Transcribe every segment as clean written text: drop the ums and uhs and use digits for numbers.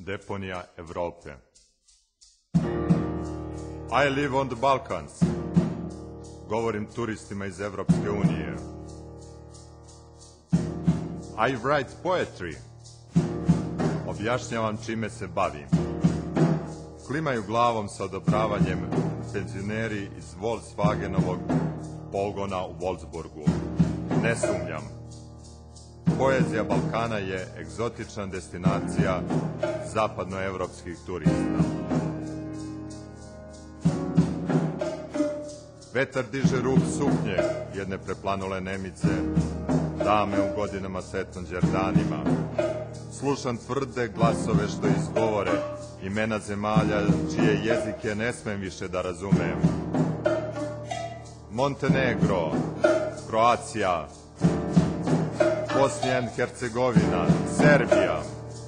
Deponija Evrope. I live on the Balkans. Govorim turistima iz Evropske unije. I write poetry. Objašnjavam čime se bavim. Klimaju glavom sa odobravanjem penzioneri iz Volkswagenovog pogona u Wolfsburgu. Ne sumnjam. Poezija Balkana je egzotična destinacija zapadnoevropskih turista. Vetar diže rub suknje jedne preplanule Nemice, dame u godinama sa etnođerdanima. Slušam tvrde glasove što izgovore imena zemalja čije jezike ne smem više da razumem. Montenegro, Kroacija, Bosnija i Hercegovina, Serbija.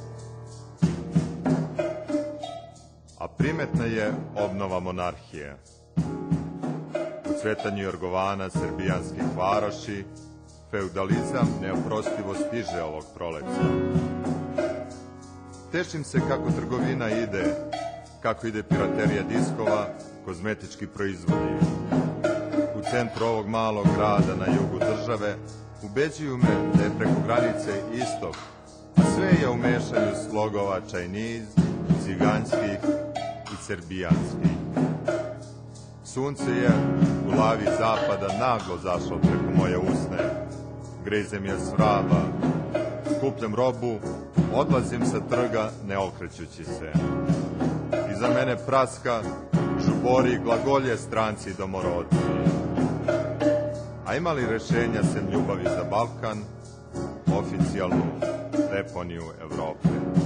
A primetna je obnova monarhije. U cvetanju jorgovana srbijanskih varoši, feudalizam neoprostivo stiže ovog proleća. Tešim se kako trgovina ide, kako ide piraterija diskova, kozmetički proizvodi. U centru ovog malog grada na jugu države ubeđuju me da je preko granice istok, a sve je u mešanju slogova Chinese, ciganskih i srbijanskih. Sunce je u lavi zapada naglo zašlo preko moje usne. Grizem je svraba, skupljam robu, odlazim sa trga ne okrećući se. Iza mene praska, žubori glagolje stranci domorodci. A ima li rešenja sem ljubavi za Balkan, oficijalnu deponiju Evrope?